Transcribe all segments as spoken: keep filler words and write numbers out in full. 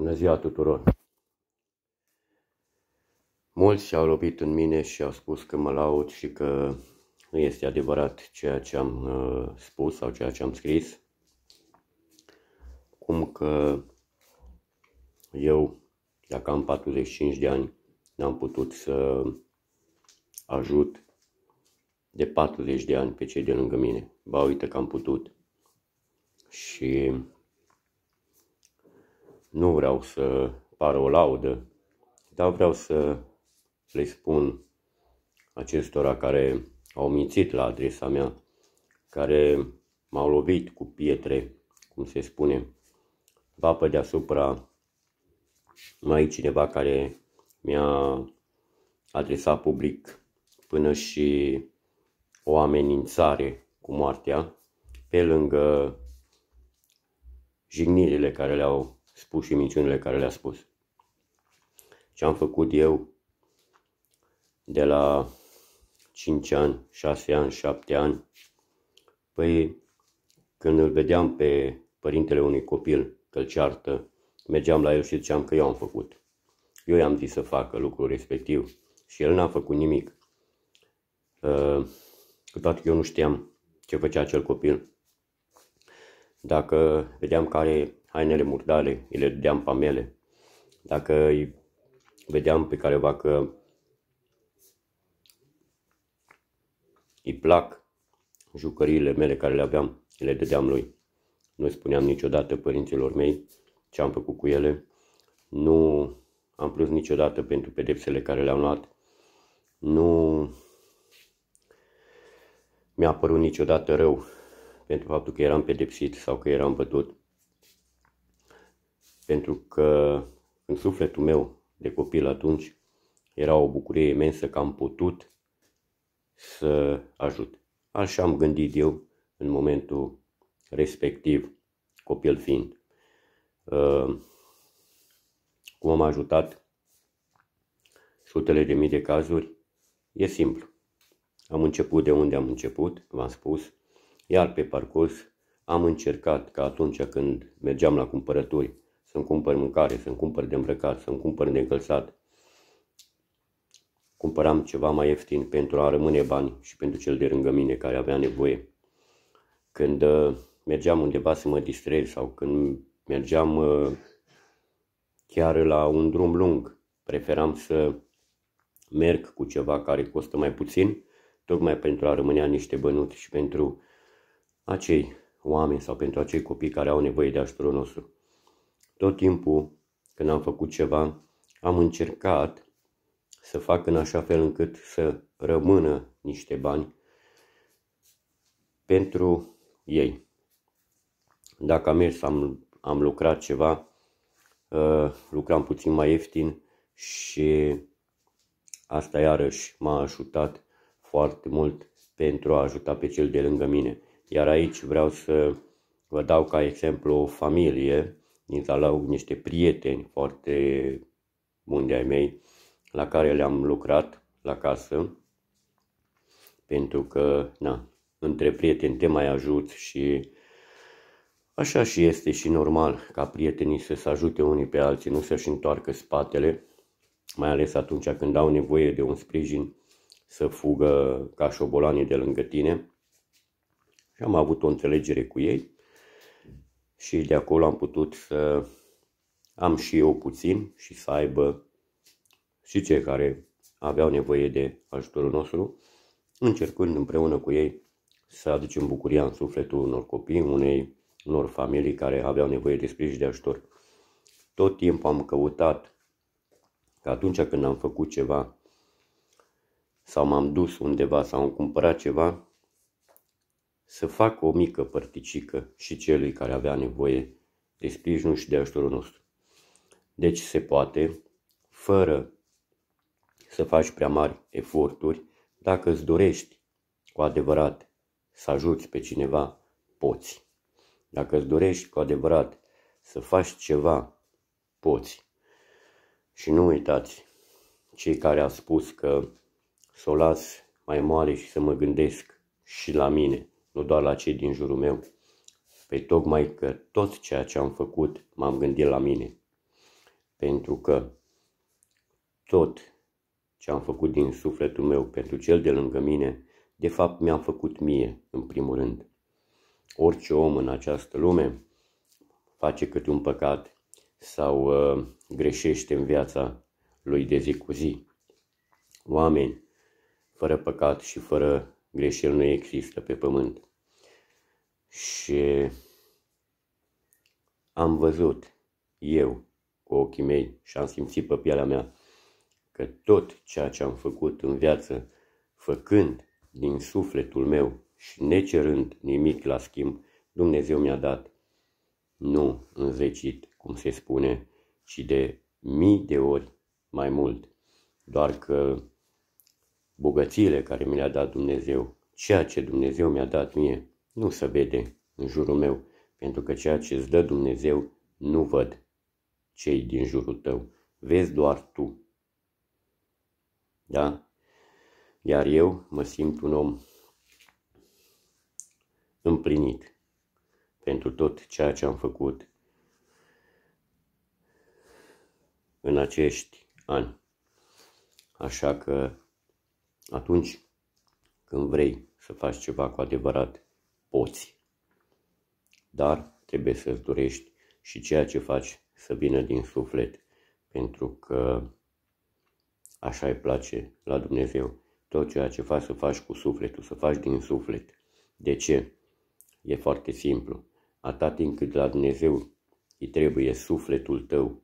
Bună ziua tuturor! Mulți au lovit în mine și au spus că mă laud și că nu este adevărat ceea ce am uh, spus sau ceea ce am scris. Cum că eu, dacă am patruzeci și cinci de ani, n-am putut să ajut de patruzeci de ani pe cei de lângă mine. Ba, uite că am putut. Și nu vreau să pară o laudă, dar vreau să le spun acestora care au mințit la adresa mea, care m-au lovit cu pietre, cum se spune, ba pe deasupra mai cineva care mi-a adresat public până și o amenințare cu moartea, pe lângă jignirile care le-au spus și minciunile care le-a spus. Ce am făcut eu de la cinci ani, șase ani, șapte ani, păi când îl vedeam pe părintele unui copil că îl ceartă, mergeam la el și ziceam că eu am făcut. Eu i-am zis să facă lucrul respectiv și el n-a făcut nimic. Cu toate că eu nu știam ce făcea acel copil. Dacă vedeam că are hainele murdare, îi le dădeam pe mele. Dacă îi vedeam pe careva că îi plac jucăriile mele care le aveam, le dădeam lui. Nu spuneam niciodată părinților mei ce am făcut cu ele. Nu am plâns niciodată pentru pedepsele care le-am luat. Nu mi-a părut niciodată rău pentru faptul că eram pedepsit sau că eram bătut. Pentru că în sufletul meu de copil atunci era o bucurie imensă că am putut să ajut. Așa am gândit eu în momentul respectiv, copil fiind. Uh, cum am ajutat sutele de mii de cazuri? E simplu. Am început de unde am început, v-am spus, iar pe parcurs am încercat ca atunci când mergeam la cumpărături să-mi cumpăr mâncare, să-mi cumpăr de îmbrăcat, să-mi cumpăr de încălțat. Cumpăram ceva mai ieftin pentru a rămâne bani și pentru cel de lângă mine care avea nevoie. Când uh, mergeam undeva să mă distrez sau când mergeam uh, chiar la un drum lung, preferam să merg cu ceva care costă mai puțin, tocmai pentru a rămânea niște bănuți și pentru acei oameni sau pentru acei copii care au nevoie de ajutorul nostru. Tot timpul când am făcut ceva, am încercat să fac în așa fel încât să rămână niște bani pentru ei. Dacă am mers, am, am lucrat ceva, uh, lucram puțin mai ieftin și asta iarăși m-a ajutat foarte mult pentru a ajuta pe cel de lângă mine. Iar aici vreau să vă dau ca exemplu o familie din Zalaug, niște prieteni foarte buni de ai mei, la care le-am lucrat la casă, pentru că, na, între prieteni te mai ajuți și așa și este și normal ca prietenii să se ajute unii pe alții, nu să-și întoarcă spatele, mai ales atunci când au nevoie de un sprijin să fugă ca șobolanii de lângă tine. Și am avut o înțelegere cu ei și de acolo am putut să am și eu puțin și să aibă și cei care aveau nevoie de ajutorul nostru, încercând împreună cu ei să aducem bucuria în sufletul unor copii, unei, unor familii care aveau nevoie de sprijin, de ajutor. Tot timpul am căutat că atunci când am făcut ceva sau m-am dus undeva sau am cumpărat ceva, să fac o mică părticică și celui care avea nevoie de sprijinul și de ajutorul nostru. Deci se poate, fără să faci prea mari eforturi. Dacă îți dorești cu adevărat să ajuți pe cineva, poți. Dacă îți dorești cu adevărat să faci ceva, poți. Și nu uitați, cei care au spus că să o las mai moale și să mă gândesc și la mine, nu doar la cei din jurul meu, pe tocmai că tot ceea ce am făcut m-am gândit la mine. pentru că tot ce am făcut din sufletul meu pentru cel de lângă mine, de fapt mi-am făcut mie, în primul rând. Orice om în această lume face câte un păcat sau uh, greșește în viața lui de zi cu zi. Oameni fără păcat și fără greșeli nu există pe pământ. Și am văzut eu cu ochii mei și am simțit pe pielea mea că tot ceea ce am făcut în viață, făcând din sufletul meu și necerând nimic la schimb, Dumnezeu mi-a dat, nu înzecit, cum se spune, ci de mii de ori mai mult. Doar că bogățiile care mi le-a dat Dumnezeu, ceea ce Dumnezeu mi-a dat mie, nu se vede în jurul meu, pentru că ceea ce îți dă Dumnezeu nu văd cei din jurul tău, vezi doar tu. Da? Iar eu mă simt un om împlinit pentru tot ceea ce am făcut în acești ani. Așa că atunci când vrei să faci ceva cu adevărat, poți. Dar trebuie să-ți dorești și ceea ce faci să vină din suflet, pentru că așa îi place la Dumnezeu. Tot ceea ce faci să faci cu sufletul, să faci din suflet. De ce? E foarte simplu. Atât timp cât la Dumnezeu îi trebuie sufletul tău,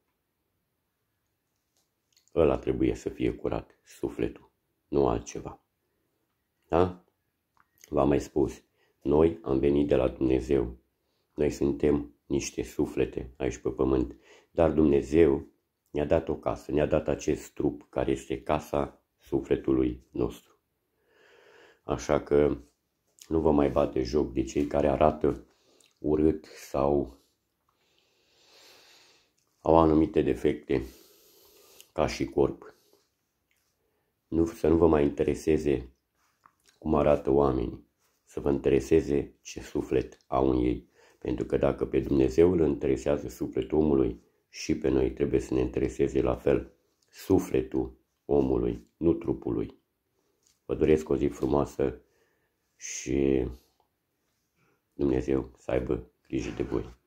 ăla trebuie să fie curat, sufletul, nu altceva. Da? V-am mai spus, noi am venit de la Dumnezeu. Noi suntem niște suflete aici pe pământ, dar Dumnezeu ne-a dat o casă, ne-a dat acest trup care este casa sufletului nostru. Așa că nu vă mai bate joc de cei care arată urât sau au anumite defecte ca și corp. Nu, să nu vă mai intereseze cum arată oamenii, să vă intereseze ce suflet au în ei. Pentru că dacă pe Dumnezeu îl interesează sufletul omului, și pe noi trebuie să ne intereseze la fel sufletul omului, nu trupului. Vă doresc o zi frumoasă și Dumnezeu să aibă grijă de voi.